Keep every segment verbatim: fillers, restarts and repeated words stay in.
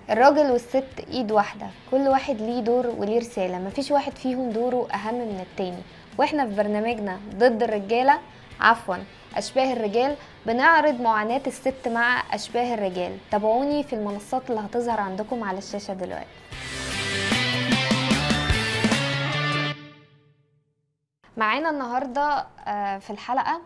الراجل والست ايد واحدة، كل واحد ليه دور وليه رسالة، مفيش واحد فيهم دوره اهم من التاني. واحنا في برنامجنا ضد الرجالة، عفوا اشباه الرجال، بنعرض معاناة الست مع اشباه الرجال. تابعوني في المنصات اللي هتظهر عندكم على الشاشة دلوقتي. معانا النهاردة في الحلقة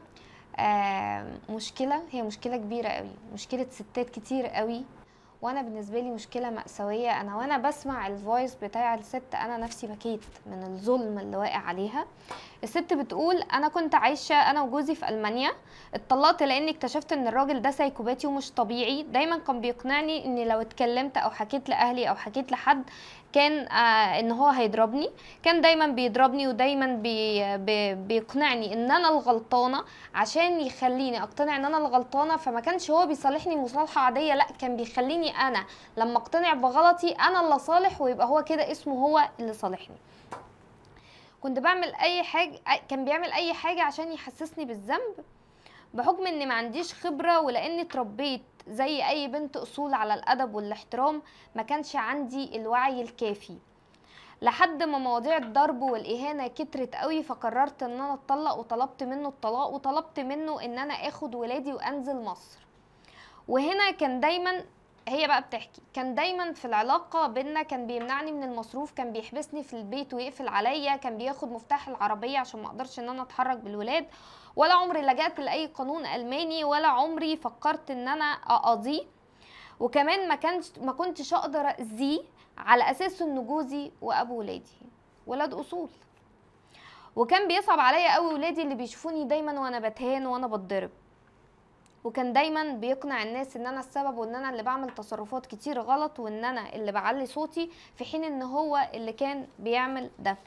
مشكلة، هي مشكلة كبيرة قوي، مشكلة ستات كتير قوي، وانا بالنسبه لي مشكله مأساويه. انا وانا بسمع الفويس بتاع الست انا نفسي بكيت من الظلم اللي واقع عليها. الست بتقول انا كنت عايشه انا وجوزي في المانيا، اتطلقت لاني اكتشفت ان الراجل ده سايكوباتي ومش طبيعي. دايما كان بيقنعني اني لو اتكلمت او حكيت لاهلي او حكيت لحد كان آه ان هو هيضربني. كان دايما بيضربني ودايما بي بي بيقنعني ان انا الغلطانه عشان يخليني اقتنع ان انا الغلطانه. فما كانش هو بيصالحني مصالحه عاديه، لا كان بيخليني انا لما اقتنع بغلطي انا اللي صالح، ويبقى هو كده اسمه هو اللي صالحني. كنت بعمل اي حاجه، كان بيعمل اي حاجه عشان يحسسني بالذنب، بحكم اني ما عنديش خبره ولاني اتربيت زي اي بنت اصول على الادب والاحترام. ما كانش عندي الوعي الكافي لحد ما مواضيع الضرب والاهانه كترت قوي، فقررت ان انا اتطلق وطلبت منه الطلاق وطلبت منه ان انا اخد ولادي وانزل مصر. وهنا كان دايما، هي بقى بتحكي، كان دايما في العلاقة بينا كان بيمنعني من المصروف، كان بيحبسني في البيت ويقفل عليا، كان بياخد مفتاح العربية عشان ما اقدرش ان انا اتحرك بالولاد. ولا عمري لجأت لاي قانون الماني، ولا عمري فكرت ان انا اقاضيه. وكمان ما كانش ما كنتش اقدر اذيه على اساس انه جوزي وابو ولادي ولاد اصول. وكان بيصعب عليا قوي ولادي اللي بيشوفوني دايما وانا بتهان وانا بتضرب. وكان دايما بيقنع الناس ان انا السبب وان انا اللي بعمل تصرفات كتير غلط وان انا اللي بعلي صوتي، في حين ان هو اللي كان بيعمل ده.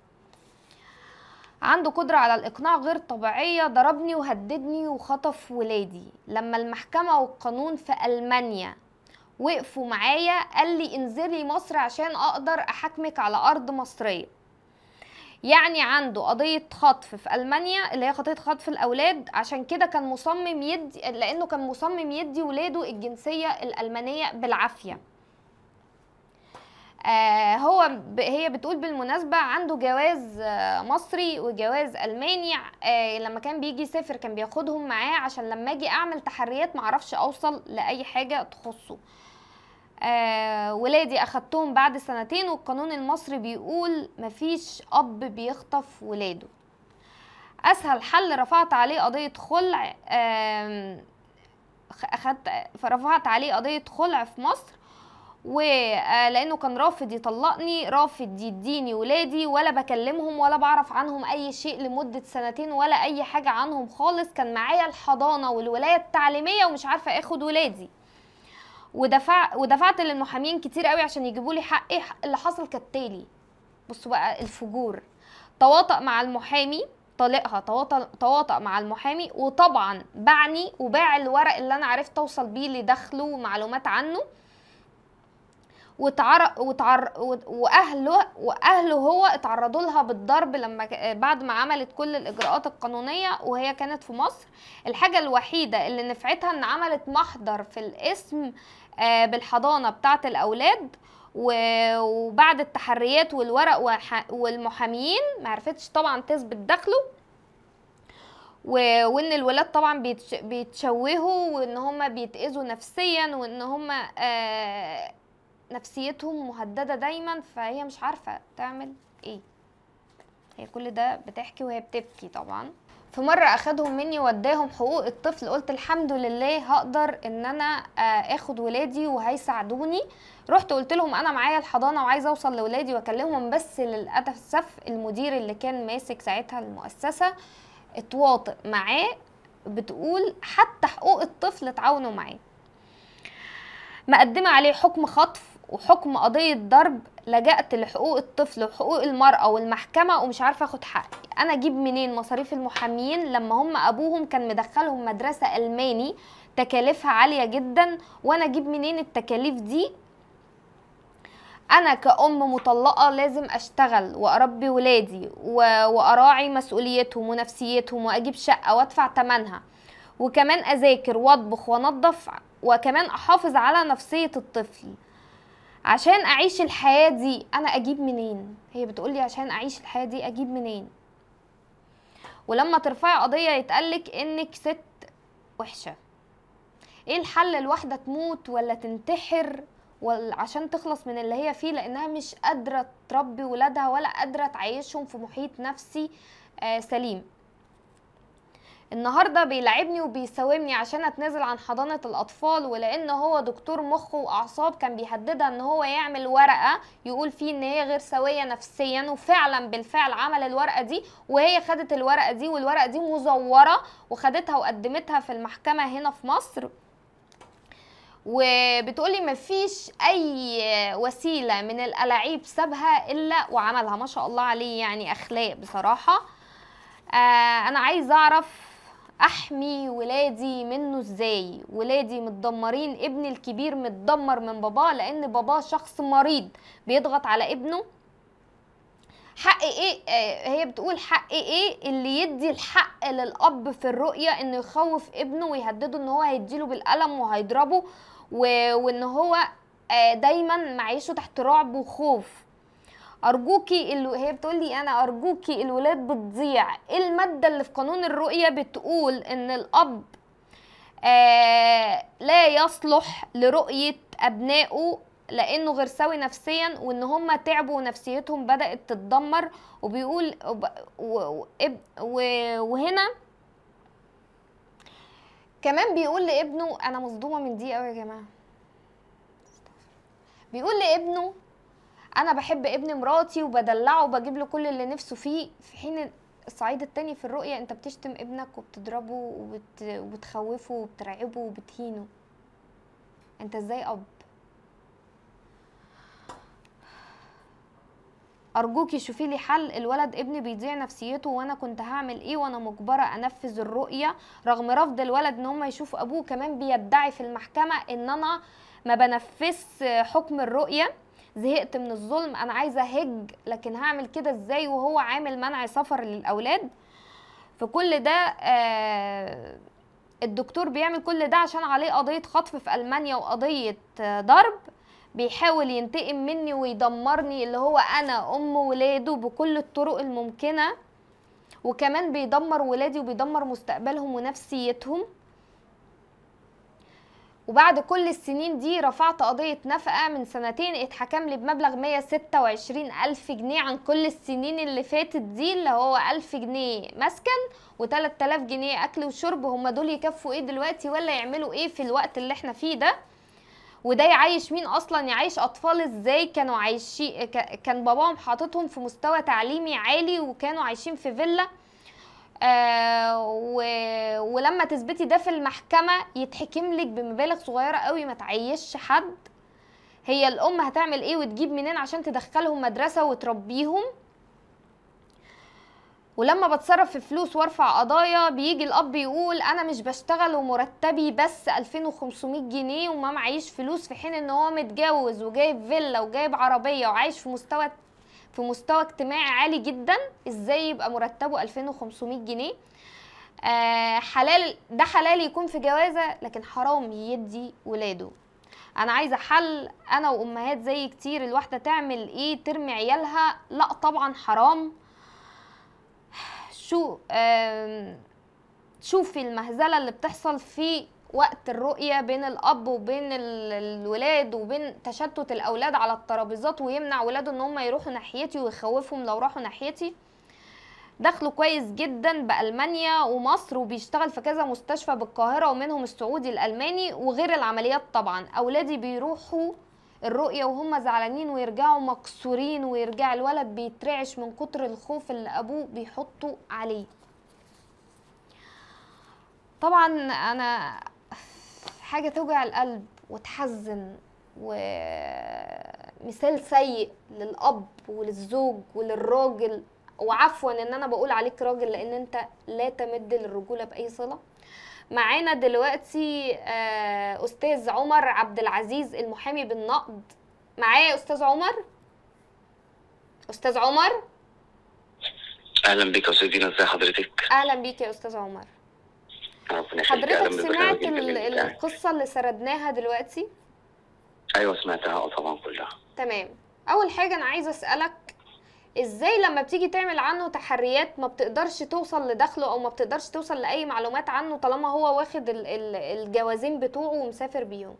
عنده قدرة على الاقناع غير طبيعية، ضربني وهددني وخطف ولادي. لما المحكمة والقانون في ألمانيا وقفوا معايا قال لي انزلي مصر عشان اقدر احاكمك على ارض مصرية. يعني عنده قضية خطف في ألمانيا اللي هي قضية خطف الأولاد، عشان كده كان مصمم يدي، لأنه كان مصمم يدي ولاده الجنسية الألمانية بالعافية. آه هو ب... هي بتقول بالمناسبة عنده جواز آه مصري وجواز ألماني. آه لما كان بيجي يسافر كان بياخدهم معاه عشان لما اجي اعمل تحريات معرفش اوصل لأي حاجة تخصه. آه ولادي اخدتهم بعد سنتين، والقانون المصري بيقول مفيش اب بيخطف ولاده. اسهل حل رفعت عليه قضية خلع، آه اخدت فرفعت عليه قضية خلع في مصر، ولانه كان رافض يطلقني، رافض يديني ولادي، ولا بكلمهم ولا بعرف عنهم اي شيء لمدة سنتين ولا اي حاجة عنهم خالص. كان معايا الحضانة والولاية التعليمية ومش عارفة اخد ولادي. ودفع ودفعت للمحامين كتير قوي عشان يجيبوا لي حقي. اللي حصل كالتالي، بصوا بقى الفجور. تواطأ مع المحامي، طلقها تواطأ تواطأ مع المحامي، وطبعا باعني وباع الورق اللي انا عرفت اوصل بيه لدخله ومعلومات عنه. وتعر... وتعر... واهله واهله هو اتعرضوا لها بالضرب لما بعد ما عملت كل الاجراءات القانونيه وهي كانت في مصر. الحاجه الوحيده اللي نفعتها ان عملت محضر في الاسم بالحضانه بتاعه الاولاد، وبعد التحريات والورق والمحاميين ما عرفتش طبعا تثبت دخله، وان الولاد طبعا بيتشوهوا وان هم بيتاذوا نفسيا وان هم آه نفسيتهم مهددة دايما، فهي مش عارفة تعمل ايه. هي كل ده بتحكي وهي بتبكي طبعا. في مرة اخدهم مني وداهم حقوق الطفل، قلت الحمد لله هقدر ان انا اخد ولادي وهيساعدوني. رحت قلت لهم انا معايا الحضانة وعايزة اوصل لولادي واكلمهم، بس للأسف المدير اللي كان ماسك ساعتها المؤسسة اتواطئ معاه. بتقول حتى حقوق الطفل اتعاونوا معاه. مقدمة عليه حكم خطف وحكم قضية ضرب، لجأت لحقوق الطفل وحقوق المرأة والمحكمة ومش عارفة اخد حقي. انا اجيب منين مصاريف المحاميين لما هم ابوهم كان مدخلهم مدرسة الماني تكاليفها عالية جدا، وانا اجيب منين التكاليف دي؟ انا كأم مطلقة لازم اشتغل واربي ولادي واراعي مسؤوليتهم ونفسيتهم واجيب شقة وادفع تمنها، وكمان اذاكر واطبخ وانضف، وكمان احافظ على نفسية الطفل. عشان اعيش الحياة دي انا اجيب منين؟ هي بتقولي عشان اعيش الحياة دي اجيب منين؟ ولما ترفعي قضية يتقالك انك ست وحشة. ايه الحل؟ الواحدة تموت ولا تنتحر ولا عشان تخلص من اللي هي فيه، لانها مش قادرة تربي ولادها ولا قادرة تعيشهم في محيط نفسي آه سليم. النهارده بيلعبني وبيساومني عشان اتنازل عن حضانة الاطفال، ولان هو دكتور مخ واعصاب كان بيهددها ان هو يعمل ورقة يقول فيه ان هي غير سوية نفسيا، وفعلا بالفعل عمل الورقة دي، وهي خدت الورقة دي، والورقة دي مزورة وخدتها وقدمتها في المحكمة هنا في مصر. وبتقولي مفيش اي وسيلة من الألاعيب سابها الا وعملها، ما شاء الله عليه، يعني اخلاق بصراحة. آه انا عايزة اعرف احمي ولادي منه ازاي؟ ولادي متدمرين، ابني الكبير متدمر من باباه لان باباه شخص مريض بيضغط على ابنه. حق ايه؟ آه هي بتقول حق ايه اللي يدي الحق للاب في الرؤية انه يخوف ابنه ويهدده ان هو هيديله بالقلم وهيضربه، وان هو آه دايما معيشه تحت رعب وخوف. ارجوكي الو... هي بتقولي انا ارجوكي الولاد بتضيع. ايه المادة اللي في قانون الرؤية بتقول ان الاب آه لا يصلح لرؤية ابنائه لانه غير سوي نفسيا، وان هم تعبوا ونفسيتهم بدأت تتدمر. وبيقول و... و... و... وهنا كمان بيقول لابنه، انا مصدومة من دي قوي يا جماعة، بيقول لابنه انا بحب ابن مراتي وبدلعه وبجيب له كل اللي نفسه فيه، في حين الصعيد التاني في الرؤية انت بتشتم ابنك وبتضربه وبت... وبتخوفه وبترعبه وبتهينه. انت ازاي اب؟ ارجوكي شوفي لي حل. الولد ابني بيضيع نفسيته وانا كنت هعمل ايه وانا مجبرة انفذ الرؤية رغم رفض الولد ان هم يشوف ابوه. كمان بيدعي في المحكمة ان انا ما بنفذش حكم الرؤية. زهقت من الظلم، انا عايزه هج، لكن هعمل كده ازاي وهو عامل منع سفر للاولاد؟ في كل ده آه الدكتور بيعمل كل ده عشان عليه قضيه خطف في المانيا وقضيه آه ضرب. بيحاول ينتقم مني ويدمرني، اللي هو انا ام ولاده بكل الطرق الممكنه، وكمان بيدمر ولادي وبيدمر مستقبلهم ونفسيتهم. وبعد كل السنين دي رفعت قضية نفقة من سنتين، اتحكم لي بمبلغ مية ستة وعشرين ألف جنيه عن كل السنين اللي فاتت دي، اللي هو ألف جنيه مسكن وتلات آلاف جنيه أكل وشرب. هما دول يكفوا ايه دلوقتي ولا يعملوا ايه في الوقت اللي احنا فيه ده؟ وده يعيش مين أصلا؟ يعيش أطفال ازاي كانوا عايشين؟ كان باباهم حاططهم في مستوى تعليمي عالي وكانوا عايشين في فيلا، آه و... ولما تثبتي ده في المحكمة يتحكم لك بمبالغ صغيرة قوي ما تعيش حد. هي الام هتعمل ايه وتجيب منين عشان تدخلهم مدرسة وتربيهم؟ ولما بتصرف في فلوس وارفع قضايا بيجي الاب يقول انا مش بشتغل ومرتبي بس ألفين وخمسمية جنيه وما معيش فلوس، في حين ان هو متجوز وجايب فيلا وجايب عربية وعايش في مستوى في مستوى اجتماعي عالي جدا. ازاي يبقى مرتبه ألفين وخمسمية جنيه؟ آه حلال، ده حلال يكون في جوازة، لكن حرام يدي ولاده. انا عايزة حل. انا وامهات زي كتير، الواحدة تعمل ايه؟ ترمي عيالها؟ لا طبعا حرام. شو آه شوفي المهزلة اللي بتحصل في وقت الرؤية بين الاب وبين الولاد، وبين تشتت الاولاد على الترابيزات ويمنع ولاده ان هم يروحوا ناحيتي ويخوفهم لو راحوا ناحيتي. دخله كويس جدا بألمانيا ومصر وبيشتغل في كذا مستشفى بالقاهرة ومنهم السعودي الألماني، وغير العمليات طبعا. أولادي بيروحوا الرؤية وهم زعلانين ويرجعوا مكسورين، ويرجع الولد بيترعش من كتر الخوف اللي أبوه بيحطه عليه. طبعا أنا حاجة توجع القلب وتحزن، ومثال سيء للأب وللزوج وللراجل. وعفوا ان انا بقول عليك راجل لان انت لا تمد للرجولة باي صلة. معانا دلوقتي استاذ عمر عبد العزيز المحامي بالنقد. معايا استاذ عمر؟ استاذ عمر اهلا بك يا استاذ دينا، ازي حضرتك؟ اهلا بيك يا استاذ عمر. حضرتك سمعت القصة اللي سردناها دلوقتي؟ ايوه سمعتها، اه طبعا كلها. تمام. اول حاجه انا عايزه اسالك، ازاي لما بتيجي تعمل عنه تحريات ما بتقدرش توصل لدخله او ما بتقدرش توصل لاي معلومات عنه طالما هو واخد ال- ال- الجوازين بتوعه ومسافر بيهم؟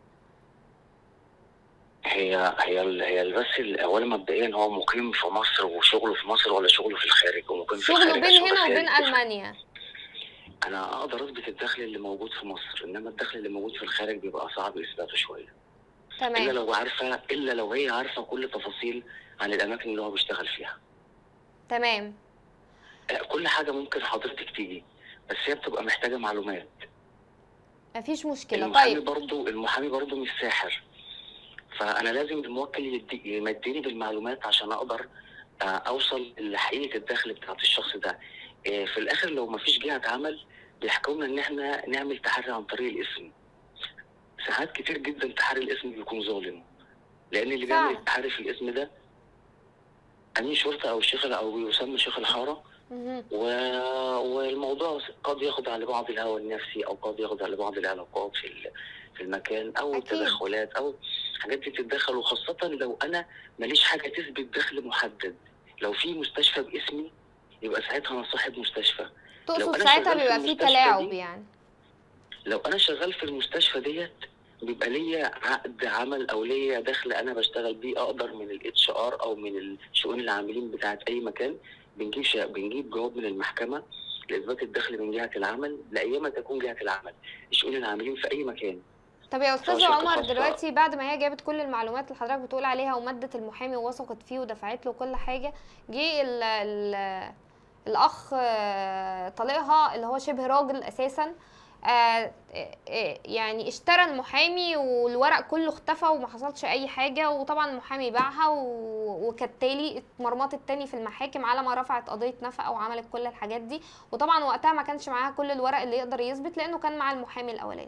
هي هي ال- هي ال- بس ال- اولا مبدئيا هو مقيم في مصر وشغله في مصر ولا شغله في الخارج؟ ومقيم في شغله الخارج بين عشان بس هنا هي وبين دي بتفرق. المانيا. انا اقدر اثبت الدخل اللي موجود في مصر، انما الدخل اللي موجود في الخارج بيبقى صعب اثباته شويه. الا تمام. لو عارفه الا لو هي عارفه كل تفاصيل عن الاماكن اللي هو بيشتغل فيها. تمام. آه، كل حاجه ممكن حضرتك تيجي، بس هي بتبقى محتاجه معلومات. مفيش مشكله. المحامي طيب برضو المحامي برضو مش ساحر، فانا لازم الموكل يدي- يمدني بالمعلومات عشان اقدر آه، اوصل لحقيقه الدخل بتاعت الشخص ده. آه، في الاخر لو ما فيش جهه عمل بيحكمنا ان احنا نعمل تحري عن طريق الاسم. ساعات كتير جدا تحري الاسم بيكون ظالم، لان اللي بيعمل فعلا. التحري في الاسم ده امين شرطه او الشيخ او يسمى شيخ الحاره. مهم. و... والموضوع قد ياخد على بعض الهوى النفسي، او قد ياخد على بعض العلاقات في ال- في المكان، او اكيد. التدخلات، او حاجات دي بتتدخل. وخاصه لو انا ماليش حاجه تثبت دخل محدد. لو في مستشفى باسمي يبقى ساعتها انا صاحب مستشفى. لو تقصد انا ساعتها شغال في بيبقى فيه المستشفى تلاعب دي يعني؟ لو انا شغال في المستشفى ديت بيبقى ليا عقد عمل او ليا دخل انا بشتغل بيه، اقدر من الاتش ار او من الشؤون العاملين بتاعت اي مكان بنجيب شا... بنجيب جواب من المحكمه لاثبات الدخل من جهه العمل لايام تكون جهه العمل الشؤون العاملين في اي مكان. طب يا سواء استاذ شركه عمر، خاصه. دلوقتي بعد ما هي جابت كل المعلومات اللي حضرتك بتقول عليها ومدت المحامي ووثقت فيه ودفعت له كل حاجه، جه ال ال الاخ آه، طليقها اللي هو شبه راجل اساسا، آه، آه، يعني اشترى المحامي والورق كله اختفى وما حصلش اي حاجه، وطبعا المحامي باعها و- وكالتالي اتمرمطت تاني في المحاكم على ما رفعت قضيه نفقه وعملت كل الحاجات دي. وطبعا وقتها ما كانش معاها كل الورق اللي يقدر يثبت لانه كان مع المحامي الاولاني.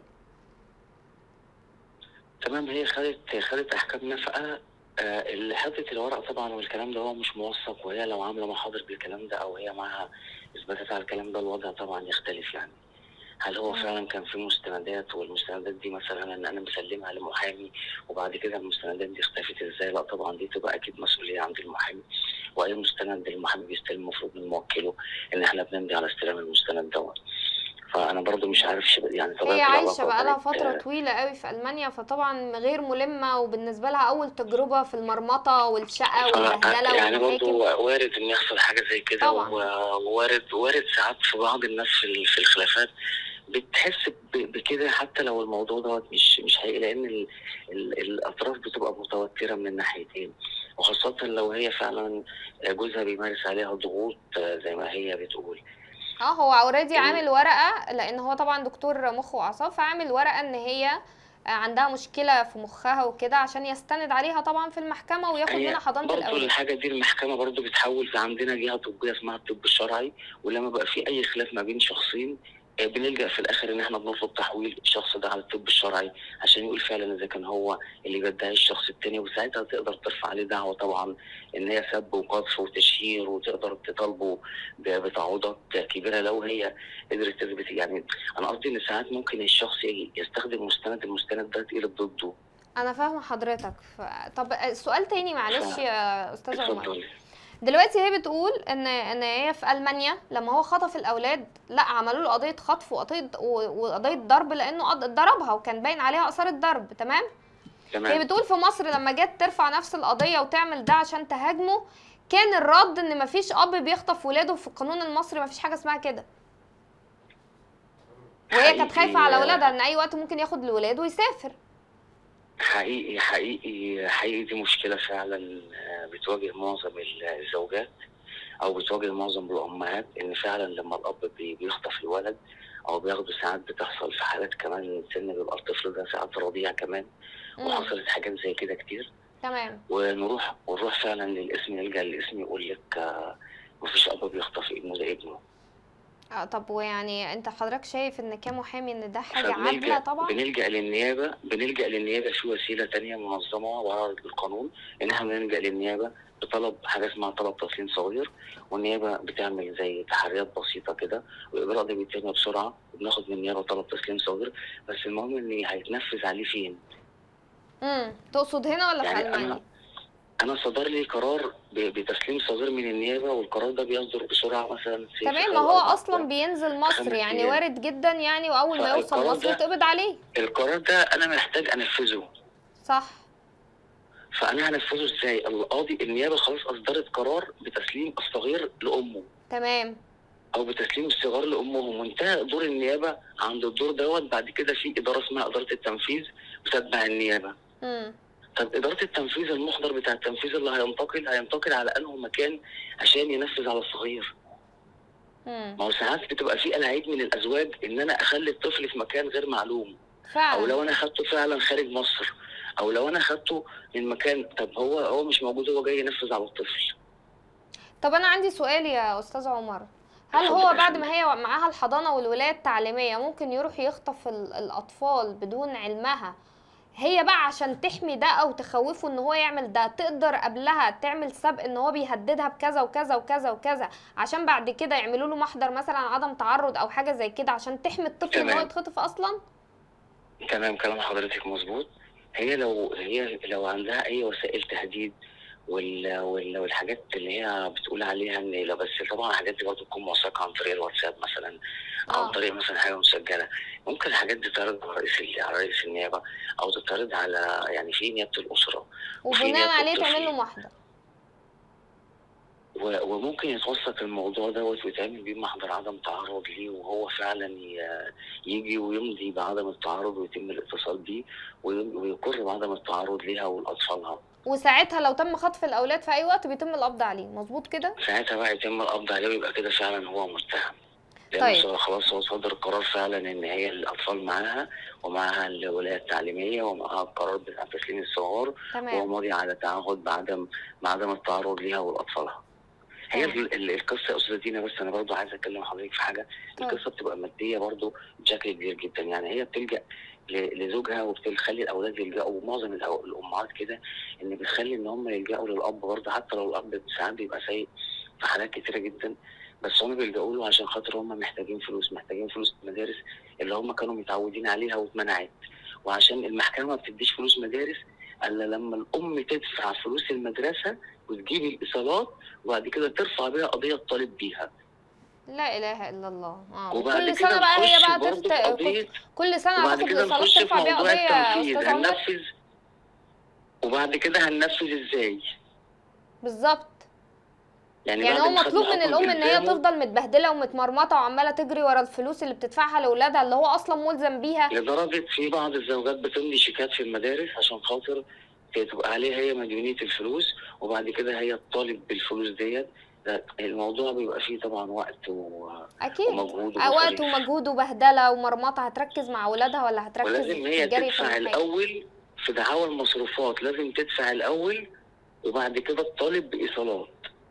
تمام، هي خدت خدت احكام نفقه. آه، اللي حطت الورق طبعا والكلام ده هو مش موثق، وهي لو عامله محاضر بالكلام ده او هي معاها اثباتات على الكلام ده الوضع طبعا يختلف يعني. هل هو تمام. فعلا كان في مستندات، والمستندات دي مثلا ان انا مسلمها لمحامي وبعد كده المستندات دي اختفت ازاي؟ لا طبعا دي تبقى اكيد مسؤوليه عند المحامي، واي مستند المحامي بيستلم المفروض من موكله ان احنا بنمضي على استلام المستند دوت. فانا برضو مش عارف شب- يعني طبيعه هي عايشة العلاقه بقالها كانت. فترة طويلة قوي في ألمانيا، فطبعا غير ملمة وبالنسبة لها أول تجربة في المرمطة والشقة ف والبهدلة يعني برضو والمحاكم. وارد ان يحصل حاجه زي كده، طبعا. و- ووارد وارد ساعات في بعض الناس في ال- في الخلافات بتحس ب- بكده حتى لو الموضوع دوت مش مش حقيقي، لان ال ال الاطراف بتبقى متوتره من الناحيتين، وخاصه لو هي فعلا جوزها بيمارس عليها ضغوط زي ما هي بتقول. اه هو اوريدي ال- عامل ورقة، لأن هو طبعا دكتور مخ وأعصاب، فعامل ورقة إن هي عندها مشكلة في مخها وكده عشان يستند عليها طبعا في المحكمة وياخد منها هي حضانة برضو الأولاد. الحاجة دي المحكمة برضو بتحول في عندنا جهة طبية اسمها الطب الشرعي، ولما بقى في أي خلاف ما بين شخصين آه، بنلجأ في الآخر إن إحنا بنرفض تحويل الشخص ده على الطب الشرعي عشان يقول فعلا إذا كان هو اللي بيدعي الشخص التاني، وساعتها تقدر ترفع عليه دعوة طبعا إن هي سب وقذف وتشهير، وتقدر تطالبه ب- بتعويضات كبيرة لو هي قدرت تثبت. يعني أنا قصدي إن ساعات ممكن الشخص يستخدم مستند المستند ده يتقلب ضده. أنا فاهمة حضرتك. ف... طب سؤال تاني معلش يا أستاذ عمر. اتفضلي. دلوقتي هي بتقول ان ان هي في المانيا لما هو خطف الاولاد لا عملوا له قضيه خطف وقضيه وقضيه ضرب لانه قض- ضربها وكان باين عليها اثار الضرب. تمام. هي تمام. بتقول في مصر لما جت ترفع نفس القضيه وتعمل ده عشان تهاجمه كان الرد ان مفيش اب بيخطف ولاده، في القانون المصري مفيش حاجه اسمها كده، وهي كانت خايفه على حقيقي ولادها ان اي وقت ممكن ياخد الولاد ويسافر. حقيقي حقيقي حقيقي دي مشكلة فعلا آه، بتواجه معظم الزوجات أو بتواجه معظم الأمهات، إن فعلا لما الأب بي- بيخطف الولد أو بياخده، ساعات بتحصل في حالات كمان سن بيبقى الطفل ده ساعات رضيع كمان، امم. وحصلت حاجات زي كده كتير. تمام. ونروح ونروح فعلا للاسم، نلجأ للاسم يقول لك آه، مفيش أب بيخطف ابنه، ده ابنه. اه طب ويعني انت حضرتك شايف ان كمحامي ان ده حاجه عادله؟ فبنلجأ طبعا. بنلجأ للنيابة بنلجأ للنيابة في وسيلة تانية منظمة وراء القانون، إن احنا بنلجأ للنيابة بطلب حاجة اسمها طلب تسليم صغير، والنيابة بتعمل زي تحريات بسيطة كده، والإجراء ده بيتم بسرعة، وبناخد من النيابة طلب تسليم صغير، بس المهم إن هيتنفذ عليه فين؟ امم تقصد هنا ولا في يعني المانيا؟ انا انا صدر لي قرار ب- بتسليم صغير من النيابه، والقرار ده بيصدر بسرعه مثلا في في تمام، ما خلال هو اربع اصلا بينزل في مصر خمس يعني، ايام. وارد جدا يعني، واول ما يوصل فالقرار مصر ده يتقبض عليه. القرار ده انا محتاج انفذه. صح. فانا هنفذه ازاي؟ القاضي النيابه خلاص اصدرت قرار بتسليم الصغير لامه، تمام. او بتسليم الصغار لامهم، وانتهى دور النيابه عند الدور دوت. بعد كده في اداره اسمها اداره التنفيذ بتتبع النيابه. امم طب اداره التنفيذ، المحضر بتاع التنفيذ اللي هينتقل هينتقل على انه مكان عشان ينفذ على الصغير. امم ما هو ساعات بتبقى في العاب من الازواج ان انا اخلي الطفل في مكان غير معلوم، او فعلا. لو انا اخدته فعلا خارج مصر، او لو انا اخدته من مكان، طب هو هو مش موجود، هو جاي ينفذ على الطفل. طب انا عندي سؤال يا استاذ عمر، هل اتفضل هو يا بعد فندم. ما هي معاها الحضانة والولاية التعليمية ممكن يروح يخطف ال- الاطفال بدون علمها؟ هي بقى عشان تحمي ده او تخوفه ان هو يعمل ده، تقدر قبلها تعمل سبق ان هو بيهددها بكذا وكذا وكذا وكذا، عشان بعد كده يعملوا له محضر مثلا عدم تعرض او حاجة زي كده، عشان تحمي الطفل ان هو تمام يتخطف اصلا؟ تمام، كلام حضرتك مظبوط. هي لو هي لو عندها اي وسائل تهديد وال... وال... والحاجات اللي هي بتقول عليها ان لا، بس طبعا الحاجات دي برضه تكون موثقه عن طريق الواتساب مثلا، عن اه. طريق مثلا حاجه مسجله. ممكن الحاجات دي تتعرض على رئيس ال- على رئيس النيابه، او تتعرض على يعني في نيابه الاسره وفي وبناء نيابه عليه تعمل له الطفل. محضر. و- وممكن يتوثق الموضوع دوت ويتعمل بيه محضر عدم تعرض ليه، وهو فعلا ي- يجي ويمضي بعدم التعرض ويتم الاتصال بيه وي- ويقر بعدم التعرض ليها ولأطفالها. وساعتها لو تم خطف الاولاد في اي وقت بيتم القبض عليه، مظبوط كده؟ ساعتها بقى يتم القبض عليه، ويبقى كده فعلا هو متهم، لأنه طيب. صار- خلاص هو صدر قرار فعلا إن هي الأطفال معاها، ومعاها الولاية التعليمية، ومعاها القرار بتاع تسليم الصغار، وهو تمام. ماضي على تعهد بعدم بعدم التعرض ليها ولأطفالها. هي تمام. ال- ال- القصه يا استاذه دينا، بس انا برضو عايز اتكلم مع حضرتك في حاجه. طيب. القصه بتبقى ماديه برضو بشكل كبير جدا. يعني هي بتلجا ل- لزوجها، وبتخلي الاولاد يلجأوا، معظم الأو- الامهات كده، ان بتخلي ان هم يلجأوا للاب برضه، حتى لو الاب ساعات بيبقى سيء في حالات كتيره جدا، بس هم بيلجأوا له عشان خاطر هم محتاجين فلوس، محتاجين فلوس المدارس اللي هم كانوا متعودين عليها واتمنعت. وعشان المحكمه ما بتديش فلوس مدارس الا لما الام تدفع فلوس المدرسه وتجيب الايصالات، وبعد كده ترفع بيها قضيه تطالب بيها. لا اله الا الله. اه، وبعد وكل سنه كده بقى هي نخش بقى برضه تفت... في كت- قضيه، كل سنه وبعد هتاخد كده الايصالات نخش في ترفع بيها موضوع قضيه يا التنفيذ. استاذ عمر. هننفذ، وبعد كده هننفذ ازاي؟ بالظبط. يعني يعني بعد هو ما خدنا مطلوب من حكم الام ان هي بالزامه تفضل متبهدله ومتمرمطه وعماله تجري ورا الفلوس اللي بتدفعها لاولادها اللي هو اصلا ملزم بيها. لدرجه في بعض الزوجات بتمضي شيكات في المدارس عشان خاطر تبقى عليها هي مديونيه الفلوس، وبعد كده هي تطالب بالفلوس ديت. لا، الموضوع بيبقى فيه طبعا وقت و- اكيد. ومجهود آه، وقت ومصاريف. ومجهود وبهدله ومرمطه، هتركز مع اولادها ولا هتركز ولازم في هي الجري في تدفع المحاكم؟ الاول في دعاوى المصروفات، لازم تدفع الاول وبعد كده تطالب بايصالات.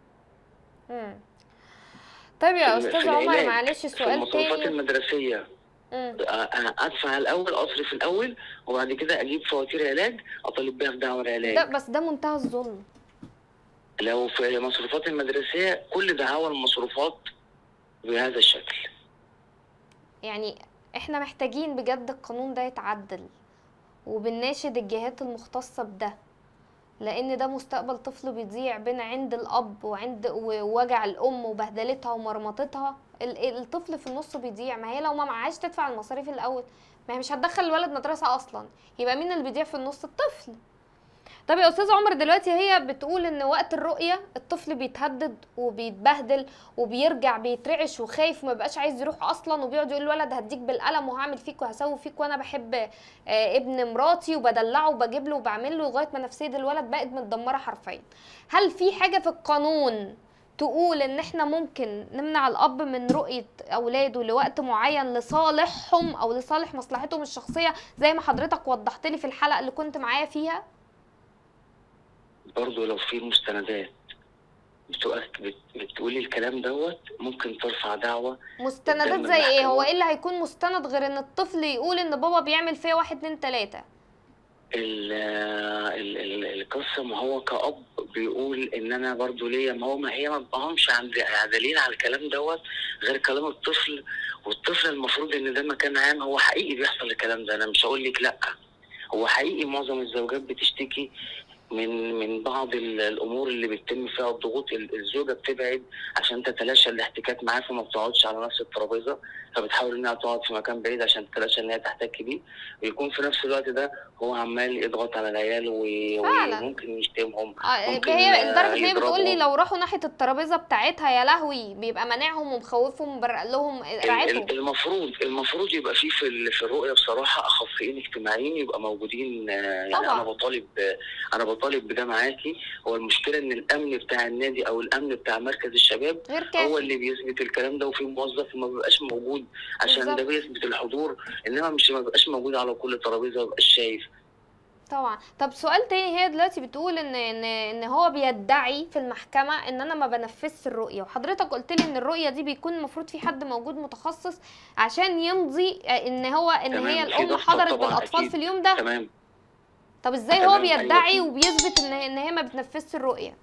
امم طيب في يا الم- في استاذ عمر العلاج، معلش في سؤال المصروفات تاني. المدرسيه، امم أ- ادفع الاول، اصرف الاول، وبعد كده اجيب فواتير علاج اطالب بيها في دعوى العلاج. ده بس ده منتهى الظلم. لو في المصروفات المدرسيه كل دعاوى المصروفات بهذا الشكل. يعني احنا محتاجين بجد القانون ده يتعدل، وبنناشد الجهات المختصة بده، لان ده مستقبل طفل بيضيع بين عند الاب وعند ووجع الام وبهدلتها ومرمطتها. ال- الطفل في النص بيضيع، ما هي لو ما معهاش تدفع المصاريف الاول ما هي مش هتدخل الولد مدرسة اصلا، يبقى مين اللي بيضيع في النص؟ الطفل. طب يا استاذ عمر دلوقتي هي بتقول ان وقت الرؤية الطفل بيتهدد وبيتبهدل وبيرجع بيترعش وخايف وما بقاش عايز يروح اصلا، وبيقعد يقول الولد هديك بالقلم وهعمل فيك وهسوي فيك وانا بحب آه، ابن مراتي وبدلعه وبجيب له وبعمل له، لغايه ما نفسيه الولد بقت متدمره حرفيا. هل في حاجه في القانون تقول ان احنا ممكن نمنع الاب من رؤيه اولاده لوقت معين لصالحهم او لصالح مصلحتهم الشخصيه زي ما حضرتك وضحت لي في الحلقه اللي كنت معايا فيها؟ برضه لو في مستندات بتؤك- بت- بتقولي الكلام دوت، ممكن ترفع دعوى مستندات قدام زي ايه؟ هو المحكمه. ايه اللي هيكون مستند غير ان الطفل يقول ان بابا بيعمل فيا واحد اتنين تلاته؟ ال- ال- ال- القصه، ما هو كأب بيقول ان انا برضو ليا، ما هو ما هي ما بقهمش عند دليل على الكلام دوت غير كلام الطفل. والطفل المفروض ان ده مكان عام، هو حقيقي بيحصل الكلام ده، انا مش هقول لك لا، هو حقيقي معظم الزوجات بتشتكي من من بعض ال- الامور اللي بيتم فيها الضغوط. ال- الزوجه بتبعد عشان تتلاشى الاحتكاك معاه، فما بتقعدش على نفس الترابيزه، فبتحاول انها تقعد في مكان بعيد عشان تتلاشى ان هي تحتك بيه. ويكون في نفس الوقت ده هو عمال يضغط على العيال و- فعلا. وممكن يشتمهم، آه، ممكن هي آه، لدرجه ان هي بتقول لي يضربهم. لو راحوا ناحيه الترابيزه بتاعتها يا لهوي بيبقى مانعهم ومخوفهم ومبرق لهم ال- رعايتهم. ال- المفروض المفروض يبقى في في ال- في الرؤيه بصراحه اخصائيين اجتماعيين يبقى موجودين. آه، يعني انا طبعا. بطالب آه، انا بطالب بده معاكي. هو المشكله ان الامن بتاع النادي او الامن بتاع مركز الشباب غير هو كافي. اللي بيثبت الكلام ده، وفي موظف ما بيبقاش موجود عشان ده بالظبط. بيثبت الحضور، انما مش ما بيبقاش موجود على كل ترابيزه، ما بيبقاش شايف. طبعا. طب سؤال تاني، هي دلوقتي بتقول ان ان ان هو بيدعي في المحكمه ان انا ما بنفذش الرؤيه، وحضرتك قلت لي ان الرؤيه دي بيكون المفروض في حد موجود متخصص عشان يمضي ان هو ان تمام، هي في الام دفتر حضرت طبعا بالاطفال اكيد. في اليوم ده. تمام. طب ازاي هو تمام، ايوه بيدعي في. وبيثبت ان ان هي ما بتنفذش الرؤيه؟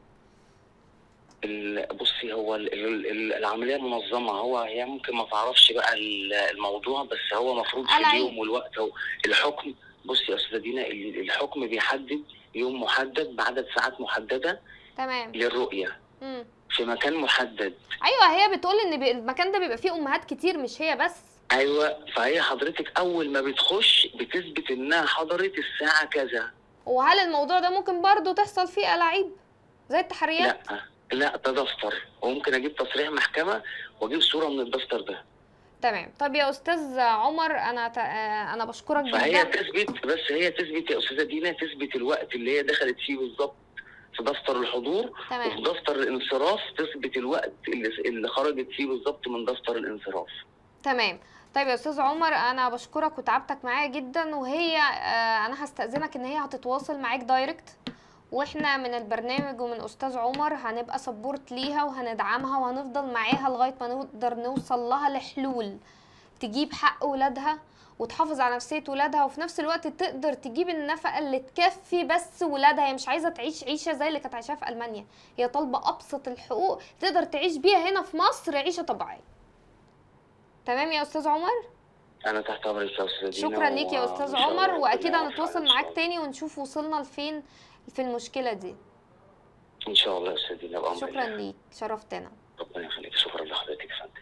ال- بصي، هو ال- ال- ال- العمليه منظمه. هو هي ممكن ما تعرفش بقى ال- الموضوع، بس هو المفروض في العيب. اليوم والوقت هو الحكم. بصي يا استاذه دينا، ال- الحكم بيحدد يوم محدد بعدد ساعات محدده تمام. للرؤيه امم في مكان محدد. ايوه، هي بتقول ان بي- المكان ده بيبقى فيه امهات كتير مش هي بس. ايوه، فهي حضرتك اول ما بتخش بتثبت انها حضرت الساعه كذا. وهل الموضوع ده ممكن برضو تحصل فيه ألاعيب زي التحريات؟ لا لا، ده دفتر، وممكن اجيب تصريح محكمه واجيب صوره من الدفتر ده. تمام. طب يا استاذ عمر، انا ت... آه، انا بشكرك فهي جدا. تثبت، بس هي تثبت يا استاذه دينا، تثبت الوقت اللي هي دخلت فيه بالظبط في دفتر الحضور، وفي تمام. دفتر الانصراف تثبت الوقت اللي اللي خرجت فيه بالظبط من دفتر الانصراف. تمام. طيب يا استاذ عمر، انا بشكرك وتعبتك معايا جدا، وهي آه، انا هستأذنك ان هي هتتواصل معاك دايركت، واحنا من البرنامج ومن استاذ عمر هنبقى سبورت ليها وهندعمها وهنفضل معاها لغايه ما نقدر نوصل لها لحلول تجيب حق ولادها وتحافظ على نفسيه ولادها، وفي نفس الوقت تقدر تجيب النفقه اللي تكفي بس ولادها. هي مش عايزه تعيش عيشه زي اللي كانت عايشاها في المانيا، هي طالبه ابسط الحقوق تقدر تعيش بيها هنا في مصر عيشه طبيعيه. تمام يا استاذ عمر؟ انا تحت امرك يا استاذه دينا. شكرا ليك يا و- استاذ وإن شاء الله عمر، ربنا واكيد يوفقنا هنتواصل إن شاء معاك الله. تاني ونشوف وصلنا لفين في المشكله دي. ان شاء الله يا استاذه دينا، بامر شكرا الله. ليك، شرفتنا. ربنا يخليك، شكرا لحضرتك يا فندم.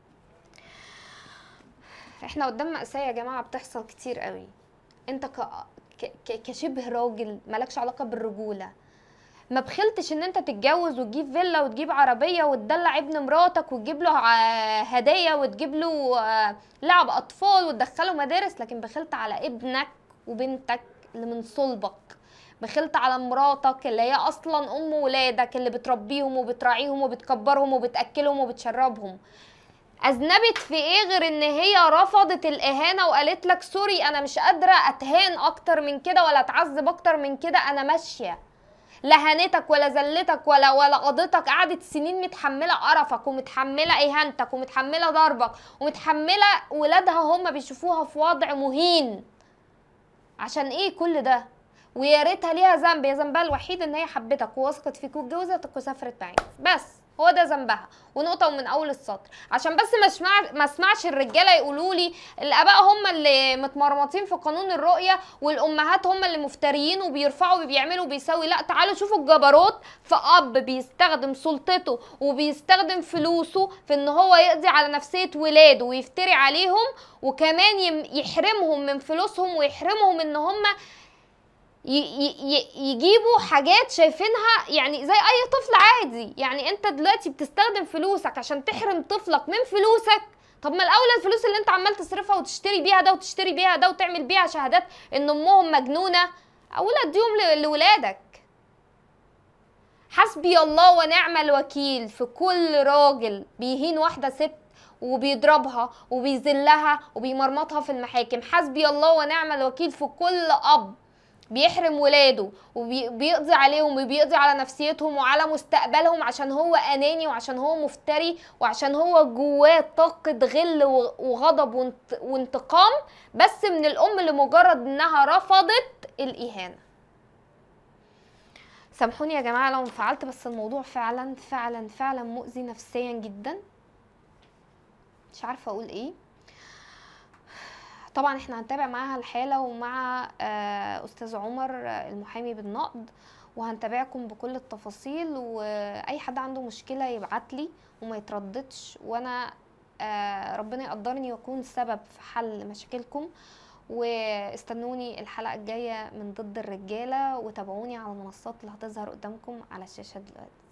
احنا قدام مأساة يا جماعة بتحصل كتير قوي. انت ك... ك... ك- كشبه راجل مالكش علاقة بالرجولة، ما بخلتش ان انت تتجوز وتجيب فيلا وتجيب عربية وتدلع ابن مراتك وتجيب له ع- هدايا وتجيب له آه، لعب اطفال وتدخله مدارس، لكن بخلت على ابنك وبنتك اللي من صلبك، بخلت على مراتك اللي هي اصلا ام ولادك اللي بتربيهم وبتراعيهم وبتكبرهم وبتاكلهم وبتشربهم. اذنبت في ايه غير ان هي رفضت الاهانه وقالت لك سوري انا مش قادره اتهان اكتر من كده ولا اتعذب اكتر من كده، انا ماشيه. لا هانتك ولا زلتك ولا ولا قضتك، قعدت سنين متحمله قرفك ومتحمله اهانتك ومتحمله ضربك ومتحمله ولادها هم بيشوفوها في وضع مهين. عشان ايه كل ده؟ ويا ريتها ليها ذنب، هي ذنبها الوحيد ان هي حبتك ووثقت فيك واتجوزتك وسافرت معاك، بس هو ده ذنبها ونقطه ومن اول السطر. عشان بس ما اسمع ما اسمعش الرجاله يقولوا لي الاباء هم اللي متمرمطين في قانون الرؤيه والامهات هم اللي مفتريين وبيرفعوا وبيعملوا وبيسوي. لا، تعالوا شوفوا الجبروت في اب بيستخدم سلطته وبيستخدم فلوسه في ان هو يقضي على نفسيه ولاده ويفتري عليهم، وكمان يم- يحرمهم من فلوسهم ويحرمهم ان هم يجيبوا حاجات شايفينها يعني زي اي طفل عادي. يعني انت دلوقتي بتستخدم فلوسك عشان تحرم طفلك من فلوسك، طب ما الاولى الفلوس اللي انت عمال تصرفها وتشتري بيها ده وتشتري بيها ده وتعمل بيها شهادات ان امهم مجنونه، اولى اديهم لولادك. حسبي الله ونعم الوكيل في كل راجل بيهين واحده ست وبيضربها وبيذلها وبيمرمطها في المحاكم. حسبي الله ونعم الوكيل في كل اب بيحرم ولاده وبيقضي عليهم وبيقضي على نفسيتهم وعلى مستقبلهم عشان هو اناني وعشان هو مفتري وعشان هو جواه طاقة غل وغضب وانتقام، بس من الام لمجرد انها رفضت الاهانة. سامحوني يا جماعة لو انفعلت، بس الموضوع فعلا فعلا فعلا مؤذي نفسيا جدا، مش عارفة اقول ايه. طبعا احنا هنتابع معاها الحالة ومع آه، أستاذ عمر آه، المحامي بالنقد، وهنتابعكم بكل التفاصيل، وأي حد عنده مشكلة يبعت لي وما يترددش، وأنا آه، ربنا يقدرني وأكون سبب في حل مشاكلكم. واستنوني الحلقة الجاية من ضد الرجالة، وتابعوني على المنصات اللي هتظهر قدامكم على الشاشة دلوقتي.